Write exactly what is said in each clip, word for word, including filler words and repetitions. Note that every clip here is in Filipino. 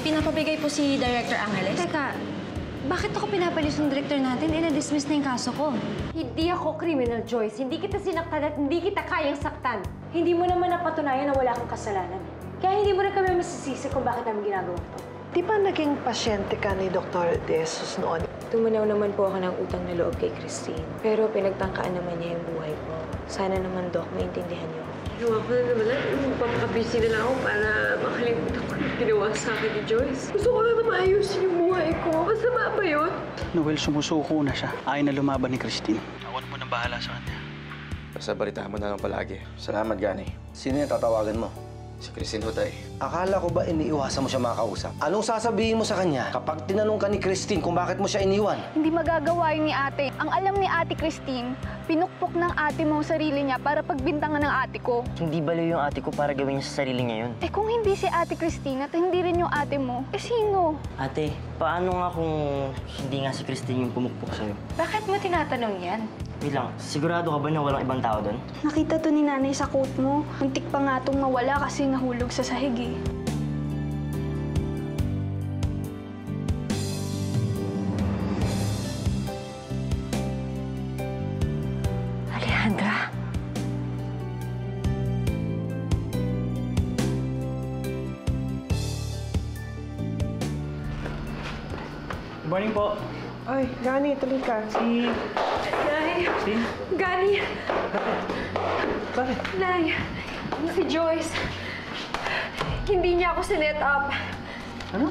pinapabigay po si Director Angeles. Teka, bakit ako pinapalis ng director natin? Eh, na-dismiss na yung kaso ko. Hindi ako criminal, Joyce. Hindi kita sinaktan at hindi kita kayang saktan. Hindi mo naman napatunayan na wala kang kasalanan. Kaya hindi mo rin kami masisisi kung bakit namin ginagawa ito. Di ba naging pasyente ka ni Doctor De Jesus noon? Tuminaw naman po ako ng utang na loob kay Christine. Pero pinagtangkaan naman niya yung buhay ko. Sana naman, Doc, maintindihan niyo. Ginawa ko na naman lang. Papakabisi na lang ako para makalimutan ko yung ginawa sa akin ni Joyce. Gusto ko lang na maayusin yung buhay ko. Masama ba yun? Noel, sumusuko na siya. Ayaw na lumaban ni Christine. Awan mo nang bahala sa kanya. Basta balitaan mo na lang palagi. Salamat, Gani. Sino yung tatawagan mo? Si Christine Hutay. Akala ko ba iniiwasan mo siya makausap? Anong sasabihin mo sa kanya kapag tinanong ka ni Christine kung bakit mo siya iniwan? Hindi magagawa yun ni ate. Ang alam ni ate Christine, pinukpok ng ate mo ang sarili niya para pagbintangan ng ate ko. Hindi baliw yung ate ko para gawin niya sa sarili niya yun. Eh kung hindi si ate Christine at hindi rin yung ate mo, eh sino? Ate, paano nga kung hindi nga si Christine yung pumukpok sa'yo? Bakit mo tinatanong yan? Wait lang, sigurado ka ba na walang ibang tao doon? Nakita to ni nanay sa coat mo. Muntik pa nga itong mawala kasi nahulog sa sahig eh. Alejandra? Good morning po. Ay, Gani, tuloy ka. Si... Nay! Si? Gani! Bakit? Nay! Si Joyce. Hindi niya ako sinet up. Ano?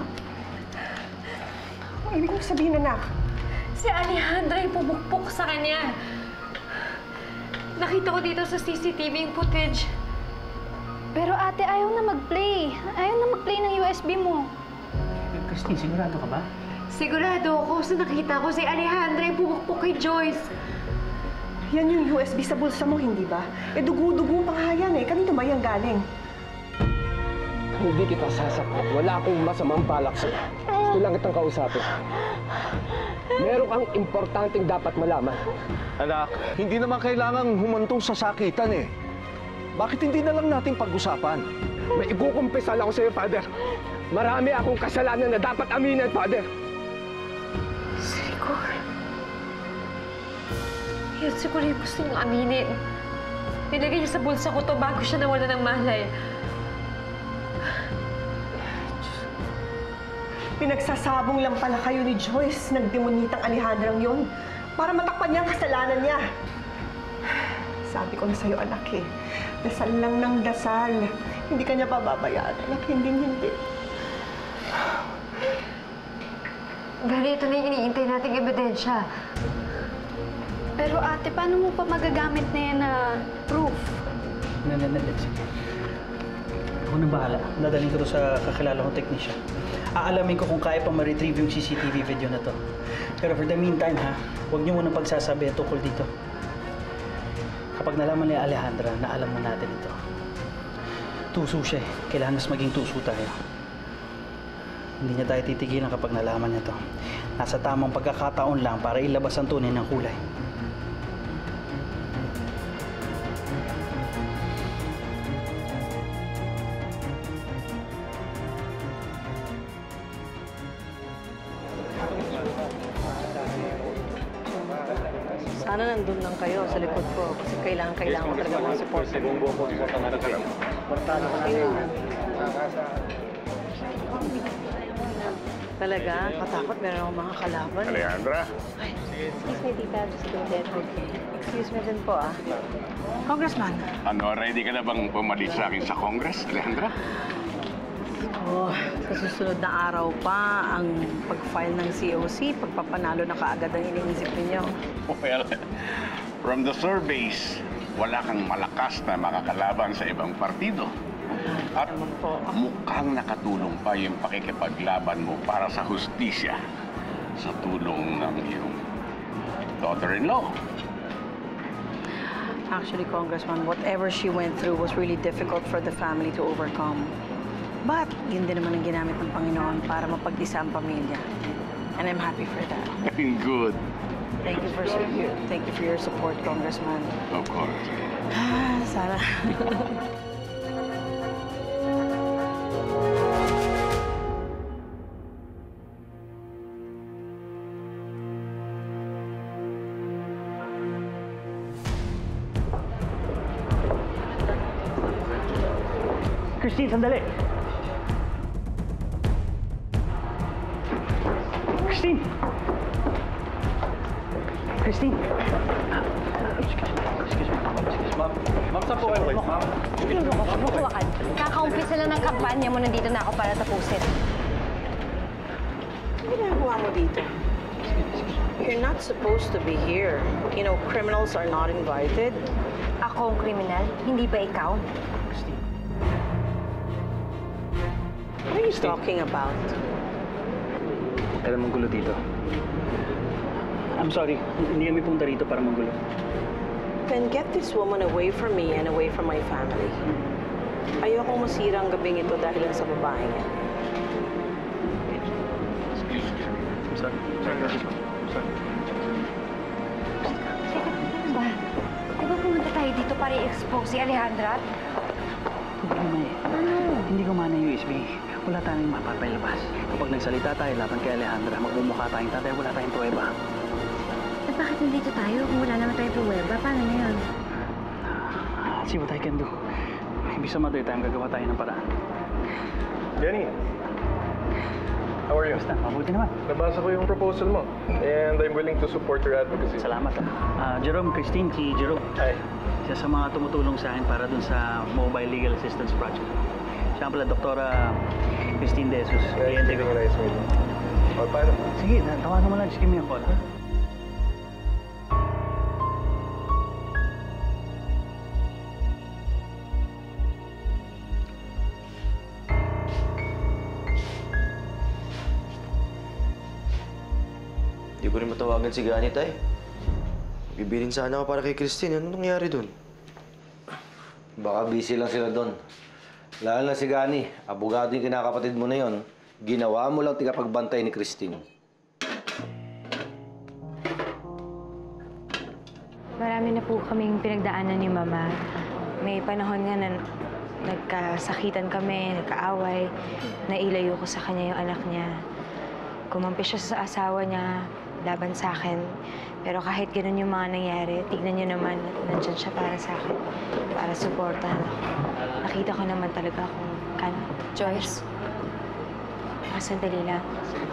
Ang ibig mo sabihin, anak? Si Alejandra yung pumukpok sa kanya. Nakita ko dito sa C C T V yung footage. Pero ate, ayaw na mag-play. Ayaw na mag-play ng U S B mo. Christine, sigurado ka ba? Sigurado ako sa nakita ko si Alejandra yung pumukpok kay Joyce. Yan yung U S B sa bulsa mo, hindi ba? Eh, dugo-dugo pa nga yan eh. Kanino ba yan galing? Hindi kita sasakot. Wala akong masamang balak sa'yo. Gusto lang kitang kausapin. Meron kang importanteng dapat malaman. Anak, hindi naman kailangang humantong sa sakitan eh. Bakit hindi na lang natin pag-usapan? May ikukumpisa lang ako sa'yo, Father. Marami akong kasalanan na dapat aminin, Father. Siguro. Yan siguro yung gusto niyong aminin. Nilagay niya sa bulsa ko to bago siya nawala ng malay. Pinagsasabong lang pala kayo ni Joyce, nagdemonitang Alejandrang yon para matakpan niya ang kasalanan niya. Sabi ko na sa'yo, anak eh, dasal lang ng dasal. Hindi ka niya pababayaan, anak, hindi, hindi. Gani, ito na yung iniintay nating ebidensya. Pero ate, paano mo pa magagamit na yan na proof? Nananadit. Sige. Ako nang bahala. Nadaling ko to sa kakilala kong teknisya. Aalamin ko kung kaya pa ma-retrieve yung C C T V video na to. Pero for the meantime, ha, huwag niyo munang pagsasabi tungkol dito. Kapag nalaman ni Alejandra na alam na natin ito, tuso siya eh. Kailangan mas maging tuso tayo. Hindi niya tayo titigilan kapag nalaman niya to. Nasa tamang pagkakataon lang para ilabas ang tunay ng kulay. Sana nandun lang kayo sa likod ko kasi kailangan, kailangan ko talaga ng support. Talaga? Katakot, meron akong mga kalaban. Alejandra? Excuse me, tita. Just go ahead. Excuse me din po, ah. Congressman. Ano, ready ka na bang pumalit sa akin sa Congress, Alejandra? Oh, sa susunod na araw pa ang pag-file ng C O C, pagpapanalo na kaagad ang iniisip ninyo. Well, from the surveys, wala kang malakas na makakalaban sa ibang partido. At mukhang nakatulong pa yung pakikipaglaban mo para sa hustisya sa tulong ng iyong daughter-in-law. Actually, Congressman, whatever she went through was really difficult for the family to overcome. But yun din naman ang ginamit ng Panginoon para mapag-isa ang pamilya. And I'm happy for that. Good. Thank you for thank you for your support, Congressman. Of course. Ah, sana. Christine, sandali! Christine! Christine! Excuse me. Excuse me. Ma'am. Ma'am, saan po kayo? Ma'am. Hindi mo ko, makuwakan. Kakaumpisa lang ng kampanya mo, nandito na ako para tapusin. Ano ginagawa mo dito? You're not supposed to be here. You know, criminals are not invited. Ako ang kriminal, hindi ba ikaw? What are you talking about? Huwag ka na manggulo dito. I'm sorry, hindi kami punta rito para manggulo. Then get this woman away from me and away from my family. Ayokong masira ang gabing ito dahil lang sa babae niya. I'm sorry. Sorry, sorry. Sorry. Ano ba? Di ba pumunta tayo dito para i-expose si Alejandra? Hindi ko may... Ano? Hindi ko mana yung U S B. Wala tayong mapapalabas. Kapag nagsalita tayo laban kay Alejandra, magmumukha tayong tatay, wala tayong pruweba. Eh bakit nandito tayo kung wala naman tayong pruweba? Paano na yun? I'll see what I can do. Maybe some other time gagawa tayo ng paraan. Jenny, how are you? Basta, mabuti naman. Nabasa ko yung proposal mo and I'm willing to support your advocacy. Salamat. Ah, Jerome, Christine, si Jerome. Hi. Isa sa mga tumutulong sa akin para dun sa Mobile Legal Assistance Project. Siya pala, Doktora Christine De Jesus. Nice meeting you, nice meeting. O, paano? Sige, tawagan mo lang. Just give me a call, ha? Hindi ko rin matawagan si Gani, tay. Bibilin sana ako para kay Christine. Ano nangyari dun? Baka busy lang sila doon. Lalo na si Gani, abogado yung kinakapatid mo na yon. Ginawa mo lang tigapagbantay ni Christine. Marami na po kaming pinagdaanan ni Mama. May panahon nga na nagkasakitan kami, nagkaaway. Nailayo ko sa kanya yung anak niya. Kumampi siya sa asawa niya laban sa akin. Pero kahit ganun yung mga nangyari, tignan niyo naman, nandyan siya para sa akin. Para supportahan ako. Nakita ko naman talaga kung kan. Joyce? Ah, sandali lang.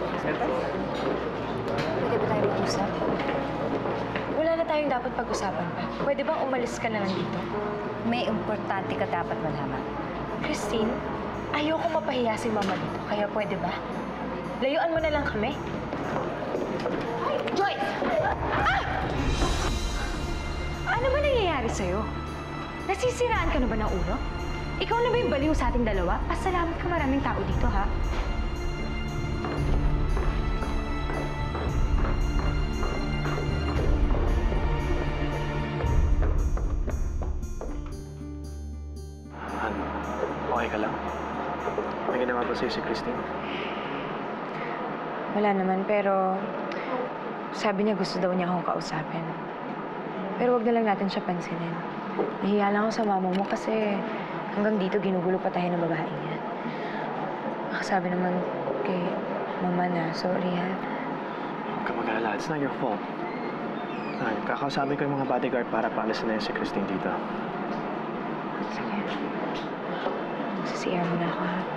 Pwede ba tayo mag-usap? Wala na tayong dapat pag-usapan pa. Pwede bang umalis ka na lang dito? May importante ka dapat malaman. Christine, ayoko mapahiya si Mama dito. Kaya pwede ba? Layuan mo na lang kami. Ay, Joyce! Ah! Ano ba nangyayari sa'yo? Nasisiraan ka na ba ng ulo? Ikaw na ba yung baliw sa ating dalawa? Pasalamat ka maraming tao dito, ha? Han, okay ka lang? May ginawa ba sa'yo si Christine? Wala naman, pero sabi niya gusto daw niya akong kausapin. Pero wag na lang natin siya pansinin. Nahiya lang ako sa mama mo kasi hanggang dito ginugulo pa tayo ng babae niya. Sabi naman kay mama na, sorry ha. Huwag ka mag-alala. It's not your fault. Ay, kakausapin ko yung mga bodyguard para paalisin na yun si Christine dito. Sige. Sa C R muna ako ha.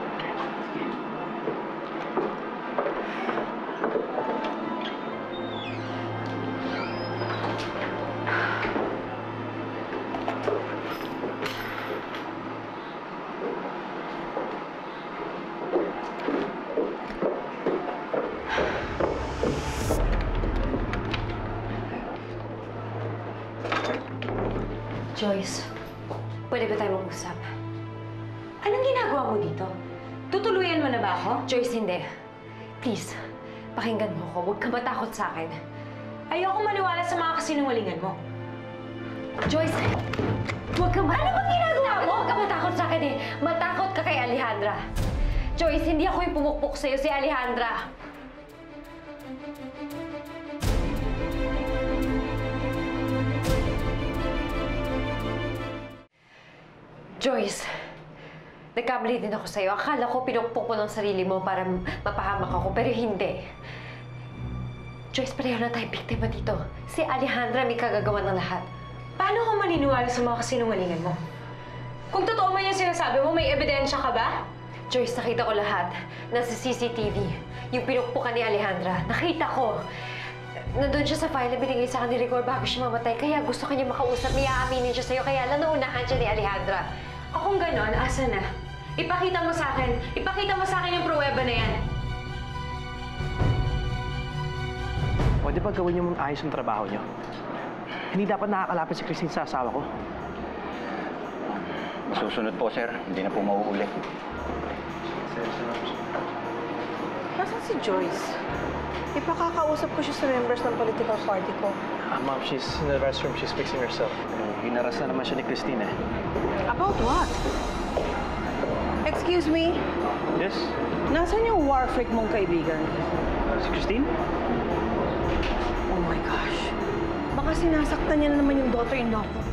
Joyce, pwede ba tayo mag-usap? Anong ginagawa mo dito? Tutuluyan mo na ba ako? Joyce, hindi. Please, pakinggan mo ako. Huwag ka matakot sa akin. Ayoko maniwala sa mga kasinungalingan mo. Joyce, huwag ka ma- Ano bang ginagawa mo? Huwag ka matakot sa akin eh. Matakot ka kay Alejandra. Joyce, hindi ako yung pumukpok sa'yo, si Alejandra. Joyce, nagkamali din ako sa'yo. Akala ko pinukpok mo ng sarili mo para mapahamak ako, pero hindi. Joyce, pareho na tayo biktima dito. Si Alejandra may kagagawa ng lahat. Paano ko maniniwala sa mga kasinungalingan mo? Kung totoo man yung sinasabi mo, may ebidensya ka ba? Joyce, nakita ko lahat. Nasa C C T V. Yung pinukpukan ni Alejandra. Nakita ko. Nandun siya sa file na binigay sa akin ni Rigor bago siya mamatay. Kaya gusto kanya makausap. May aaminin siya sa'yo. Kaya lang naunahan siya ni Alejandra. O kung ganon, asa na? Ipakita mo sa akin. Ipakita mo sa akin yung pruweba na yan. Pwede ba gawin niyo mong ayos ang trabaho niyo? Hindi dapat nakakalapit si Christine sa asawa ko. Masusunod po, sir. Hindi na po mauulit. Nasaan si Joyce? Ipakakausap ko siya sa members ng political party ko. Ah, ma'am, she's in the restroom. She's fixing herself. Hinaras na naman siya ni Christine eh. About what? Excuse me? Yes? Nasaan yung war freak mong kaibigan? Si Christine? Oh my gosh. Baka sinasaktan niya na naman yung daughter-in-law ko.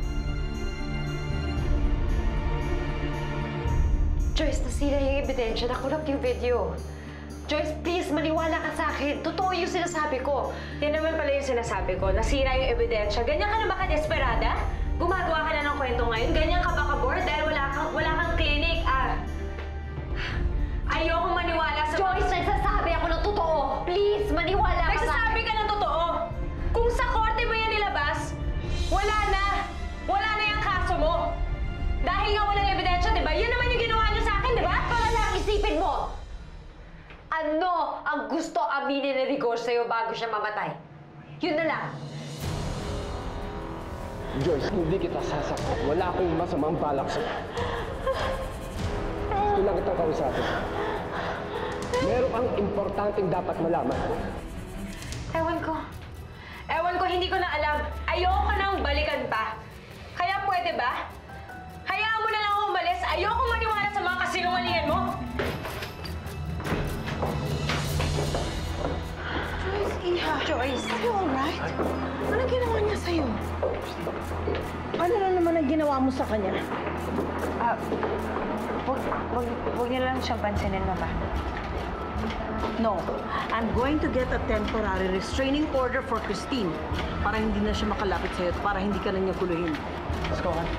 Joyce, nasira yung ebidensya. Nakulap yung video. Joyce, please, maniwala ka sa akin. Totoo yung sinasabi ko. Yan naman pala yung sinasabi ko. Nasira yung ebidensya. Ganyan ka na ba ka-desperada? Gumagawa ka na ng kwento ngayon? Ganyan ka ba ka-bored dahil wala kang, wala kang clinic? Ah, ayokong maniwala sa... Joyce, nagsasabi ako ng totoo. Please, maniwala ka sa Nagsasabi ka ng totoo. Kung sa korte mo yan nilabas, wala na. Wala na yung kaso mo. Dahil nga walang ebidensya, di ba? Yun naman yung ginawa niyo sa akin, di ba? Para lang isipin mo. Ano ang gusto aminin ni Rigor sa'yo bago siya mamatay? Yun na lang. Joyce, hindi kita sasaktan. Wala akong masamang balak sa'yo. Gusto lang kitang kausapin. Meron kang importanteng dapat malaman. Ewan ko. Ewan ko, hindi ko na alam. Ayoko nang balikan pa. Kaya pwede ba? Hayaan mo na lang ako umalis. Ayoko maniwala sa mga kasinungalingan mo. Joyce, Iha. Joyce. Are you alright? Anong ginawa niya sa'yo? Ano na naman ang ginawa mo sa kanya? Ah, wag, wag, wag niyo lang siyang pansinin, Mama. No. I'm going to get a temporary restraining order for Christine para hindi na siya makalapit sa'yo at para hindi ka na niya guluhin. Let's go, hon.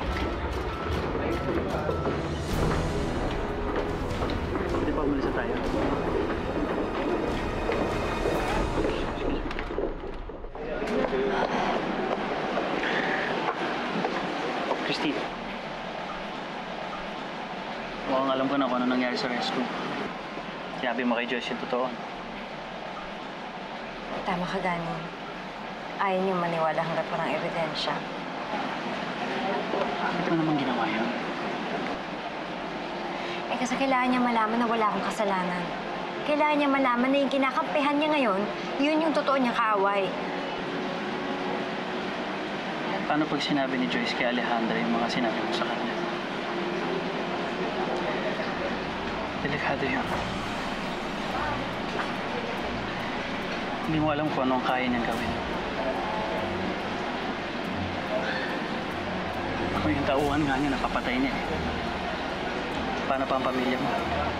Pwede pa umalis na tayo. Christine. Mukhang alam ko na kung ano nangyari sa rescue. Sinabi mo kay Joyce yung totoo. Tama ka, Gani. Ayaw niyo maniwala hanggat walang ebidensya. Bakit mo naman ginawa yun? Eh kasi kailangan niya malaman na wala akong kasalanan. Kailangan niya malaman na yung kinakampihan niya ngayon, yun yung totoo niya kaaway. Paano pag sinabi ni Joyce kay Alejandra yung mga sinabi mo sa kanya? Delikado yun. Hindi mo alam kung ano ang kaya niyang gawin. Kung yung tauhan nga niya, napapatay niya eh. Paano pa ang pamilya mo?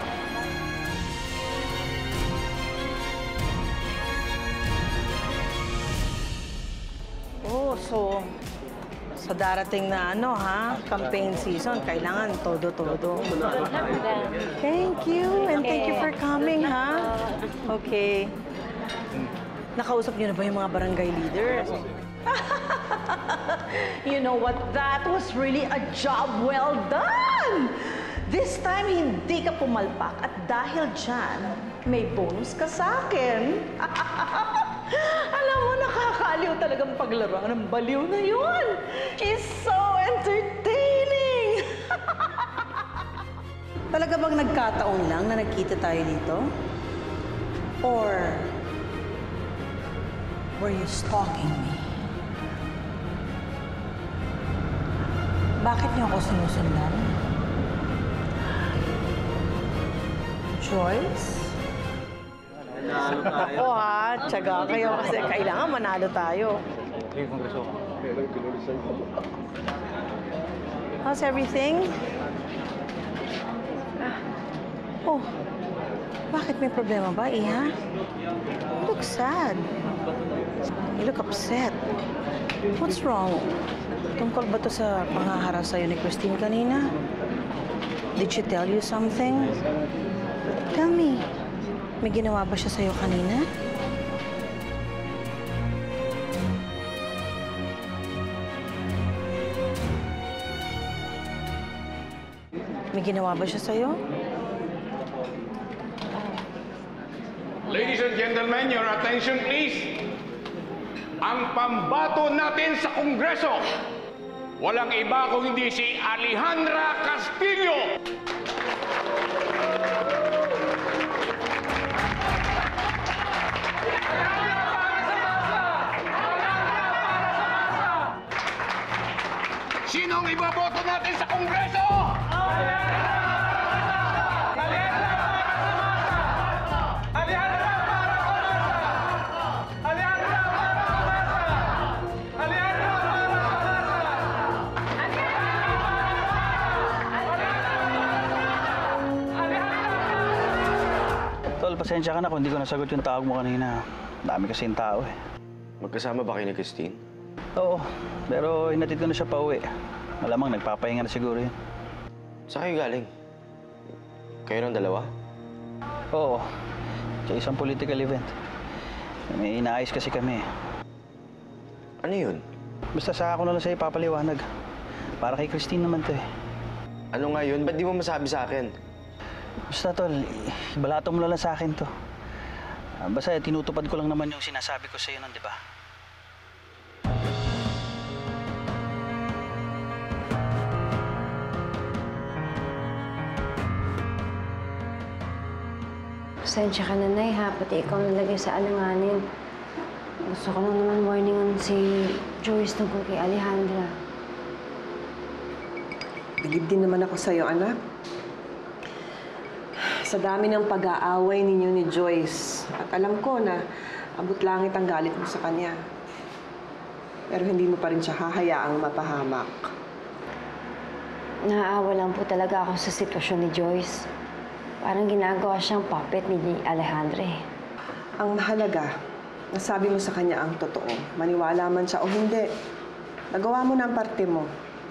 Oh, so sa darating na ano ha, campaign season, kailangan todo-todo. Thank you, and thank you for coming, ha? Okay. Nakausap niyo na ba yung mga barangay leaders? You know what? That was really a job well done! This time, hindi ka pumalpak at dahil dyan, may bonus ka sa akin. Alam mo, nakakaaliw talagang paglaro ng baliw na yun. She's so entertaining! Talaga bang nagkataon lang na nagkita tayo dito? Or were you stalking me? Bakit niyo ako sinusundan? Joyce? Ako ha, tiyaga kayo kasi kailangan manalo tayo. How's everything? Oh, bakit may problema ba, Iha? You look sad. You look upset. What's wrong? Tungkol ba to sa panghaharas sa'yo ni Christine kanina? Did she tell you something? Tell me, may ginawa ba siya sa'yo kanina? May ginawa ba siya sa'yo? Ladies and gentlemen, your attention please. Ang pambato natin sa Kongreso, walang iba kung hindi si Alejandra Castillo. Sinong iboboto natin sa Kongreso? Tol, pasensya ka na kung hindi ko nasagot yung tawag mo kanina. Dami kasing tao eh. Magkasama ba kayo ni Christine? Oo, pero hinatid ko na siya pauwi. Malamang nagpapahinga na siguro yun. Saan kayo galing? Kayo ng dalawa? Oo, sa isang political event. May inaayos kasi kami. Ano yun? Basta sa ako na lang sa'yo papaliwanag. Para kay Christine naman to eh. Ano nga yun? Ba't di mo masabi sa akin? Basta tol, ibalato mo lang sa akin to. Basta tinutupad ko lang naman yung sinasabi ko sa'yo nun, di ba? Pasensya ka na, Nay, ha? Pati ikaw nalagay sa alanganin. Gusto ko lang naman warningan si Joyce tungkol kay Alejandra. Bilib din naman ako sa'yo, anak. Sa dami ng pag-aaway ninyo ni Joyce, at alam ko na abot langit ang galit mo sa kanya. Pero hindi mo pa rin siya hahayaang mapahamak. Naaawa lang po talaga ako sa sitwasyon ni Joyce. Parang ginagawa siyang puppet ni Alejandra. Ang mahalaga, nasabi mo sa kanya ang totoo. Maniwala man siya o hindi. Nagawa mo na ang parte mo.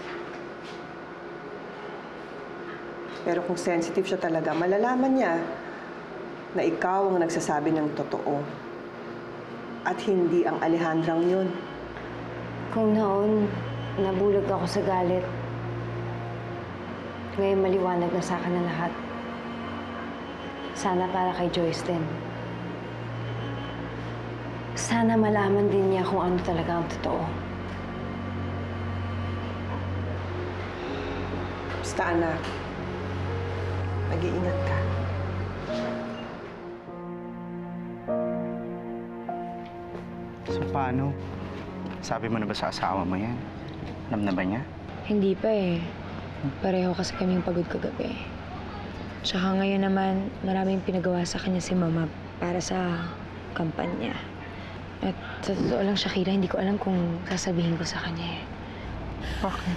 Pero kung sensitive siya talaga, malalaman niya na ikaw ang nagsasabi ng totoo. At hindi ang Alejandrang yun. Kung noon, nabulag ako sa galit. Ngayon maliwanag na sa akin na lahat. Sana para kay Joyce din. Sana malaman din niya kung ano talaga ang totoo. Basta, anak. Mag-iingat ka. So, paano? Sabi mo na ba sa asawa mo yan? Alam na ba niya? Hindi pa eh. Pareho kasi kaming pagod kagabi. Tsaka ngayon naman, maraming pinagawa sa kanya si Mama para sa kampanya. At sa totoo lang, Shakira, hindi ko alam kung sasabihin ko sa kanya eh. Bakit?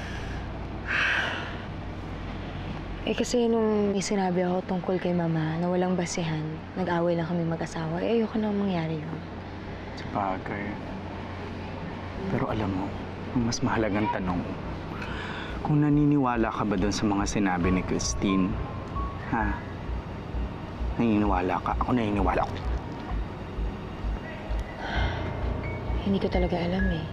Eh kasi nung may sinabi ako tungkol kay Mama na walang basihan, nag-away lang kami mag-asawa, eh ayoko na mangyari yun. Sa bagay. Pero alam mo, ang mas mahalagang tanong, kung naniniwala ka ba doon sa mga sinabi ni Christine? Ha? Naniniwala ka? Ako naniniwala ko. Hindi ko talaga alam eh.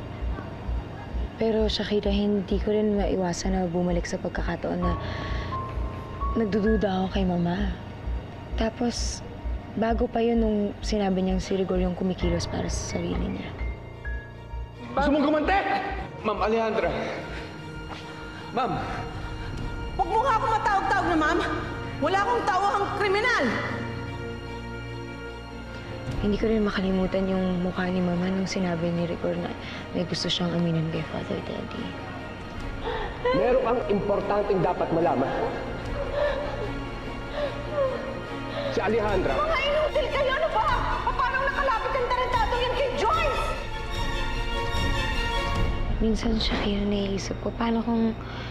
Pero Shakira, hindi ko rin maiwasan na bumalik sa pagkakataon na nagdududa ako kay Mama. Tapos, bago pa yun nung sinabi niyang si Rigor yung kumikilos para sa sarili niya. Gusto mong gumante? Ma'am Alejandra. Ma'am. Huwag mo nga ako matawag-tawag na, ma'am. Wala akong tawahang kriminal. Hindi ko rin makalimutan yung mukha ni Mama nung sinabi ni Rigor na may gusto siyang aminin kay Father Teddy. Meron kang importanteng dapat malaman. Si Alejandra. Mga inutil kayo! Ano ba? Paano nakalapit ang tarantado yan kay Joyce? Minsan, Shakira, naiisip ko, paano kung...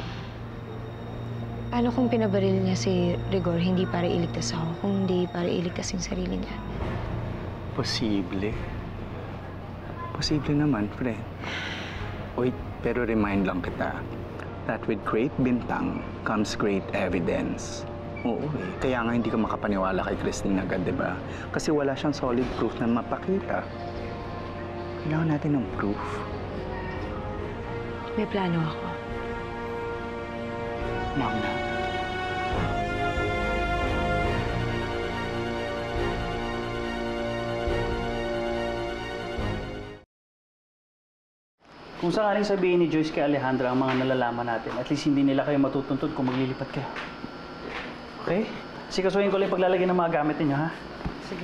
Paano kung pinabaril niya si Rigor, hindi para iligtas ako, kundi para iligtas yung sarili niya? Posible. Posible naman, friend. Wait, pero remind lang kita that with great bintang comes great evidence. Oo eh. Kaya nga hindi ka makapaniwala kay Christine agad, di ba? Kasi wala siyang solid proof na mapakita. Kailangan natin ng proof. May plano ako. Ma'am na. Kung sakaling sabihin ni Joyce kay Alejandra ang mga nalalaman natin, at least hindi nila kayo matutuntun kung maglilipat kayo. Okay? Sikasuhin ko lang yung paglalagay ng mga gamit ninyo, ha? Sige.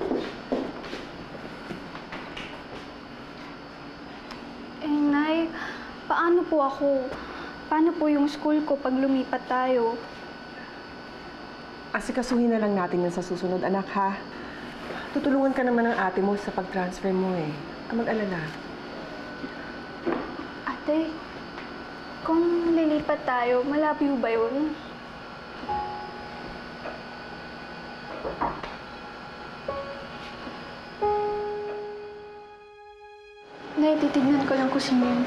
Eh, Nay, paano po ako? Paano po yung school ko pag lumipat tayo? Asikasuhin na lang natin yan sa susunod, anak, ha? Tutulungan ka naman ng ate mo sa pag-transfer mo, eh. Huwag ka mag-alala. Ate, kung lilipat tayo, malayo ba yun? Nay, titignan ko lang kung sino yun.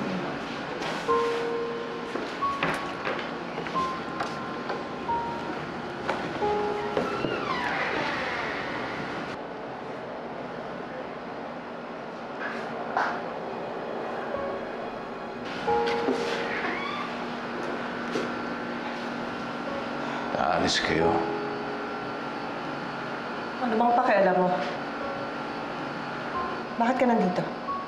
Naalis kayo. Ano bang pakialam mo? Bakit ka nandito?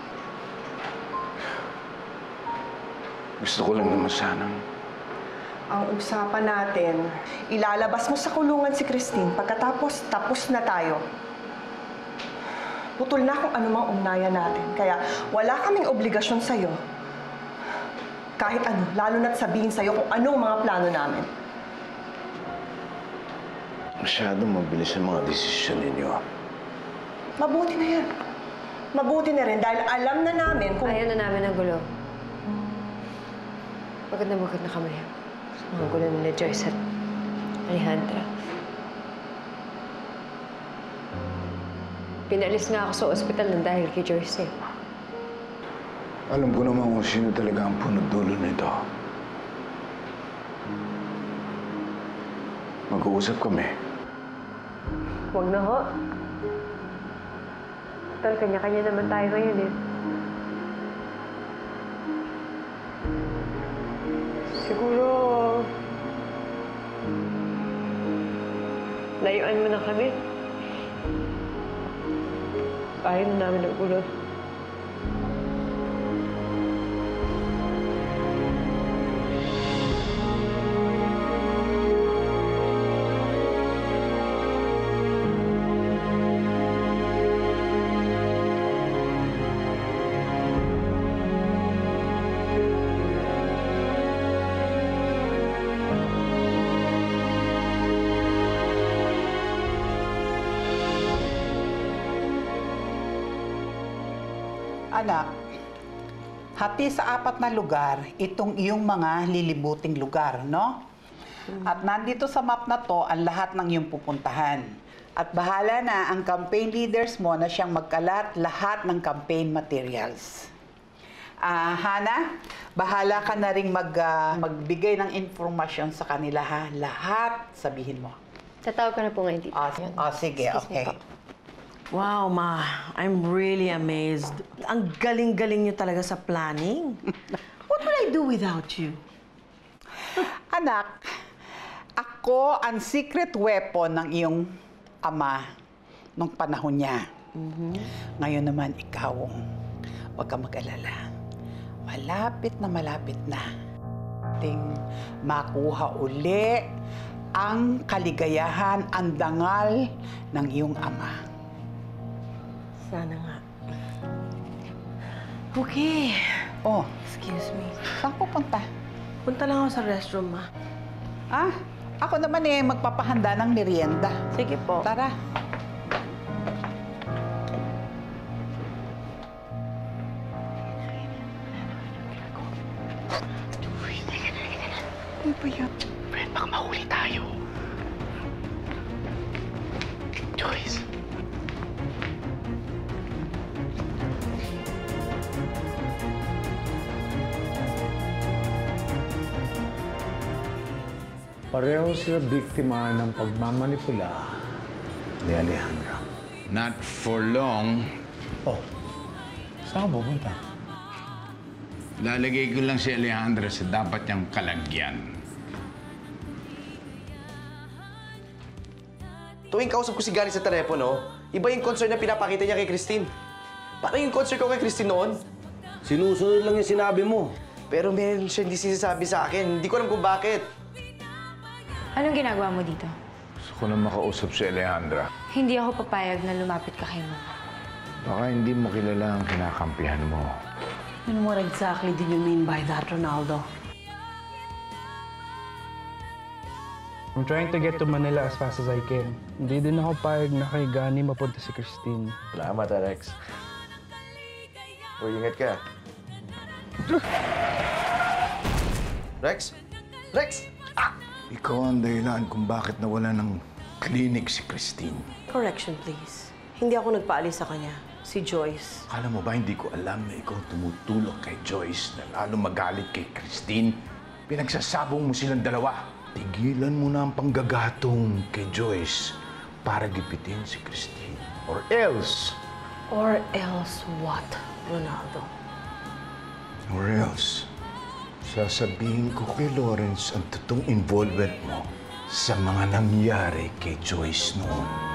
Gusto ko lang naman sanang... Ang usapan natin, ilalabas mo sa kulungan si Christine pagkatapos tapos na tayo. Putol na kung anumang ugnayan natin. Kaya wala kaming obligasyon sa'yo. Kahit ano, lalo na't sabihin sa'yo kung anong mga plano namin. Masyadong mabilis ang mga desisyon ninyo. Mabuti na yan. Mabuti na rin dahil alam na namin kung... Ayaw na namin ng gulo. Pagod na bukod na kami sa mga gulo nila Joyce at Alejandra. Pinalis nga ako sa ospital ng dahil kay Joyce eh. Alam ko naman kung sino talaga ang punot dulo nito. Mag-uusap kami. Huwag na ho. Tal, kanya-kanya naman tayo ngayon eh. Siguro... layuan mo na kami. Ayaw na namin ng ulo. Anak, hati sa apat na lugar itong iyong mga lilibuting lugar, no? At nandito sa map na to ang lahat ng iyong pupuntahan. At bahala na ang campaign leaders mo na siyang magkalat lahat ng campaign materials. Ah, Hana, bahala ka na ring mag, uh, magbigay ng informasyon sa kanila, ha? Lahat sabihin mo. Tatawag ka na po ngayon, Tita. Oh, oh sige, okay. Wow, Ma. I'm really amazed. Ang galing-galing niyo talaga sa planning. What would I do without you? Anak, ako ang secret weapon ng iyong ama nung panahon niya. Mm-hmm. Ngayon naman, ikaw, huwag ka mag-alala. Malapit na malapit na. Ting makuha uli ang kaligayahan, ang dangal ng iyong ama. Sana nga. Okay. Oh. Excuse me. Saan pupunta? Punta lang ako sa restroom, Ma. Ah, ako naman eh, magpapahanda ng merienda. Sige po. Tara. Ano ba yan? Fred, baka mahuli tayo. Joyce. Pareho sila biktima ng pagmamanipula ni Alejandra. Not for long. Oh, saan ka pupunta? Lalagay ko lang si Alejandra sa dapat niyang kalagyan. Tuwing kausap ko si Gani sa telepono, iba yung concern na pinapakita niya kay Christine. Parang yung concern ko kay Christine noon. Sinusunod lang yung sinabi mo. Pero meron siya hindi sinasabi sa akin. Hindi ko alam kung bakit. Anong ginagawa mo dito? Gusto ko na makausap si Alejandra. Hindi ako papayag na lumapit ka kay mama. Baka hindi mo kilala ang kinakampihan mo. And what exactly did you mean by that, Ronaldo? I'm trying to get to Manila as fast as I can. Hindi din ako payag na kay Gani mapunta si Christine. Salamat, Alex. Uy, ingat ka. Rex? Rex! Ah! Ikaw ang dahilan kung bakit nawala ng clinic si Christine. Correction, please. Hindi ako nagpaalis sa kanya. Si Joyce. Akala mo ba hindi ko alam na ikaw tumutulong kay Joyce na lalo magalit kay Christine? Pinagsasabong mo silang dalawa. Tigilan mo na ang panggagatong kay Joyce para gipitin si Christine. Or else... Or else what, Ronaldo? Or else, sasabihin ko kay Lawrence ang totoong involvement mo sa mga nangyari kay Joyce noon.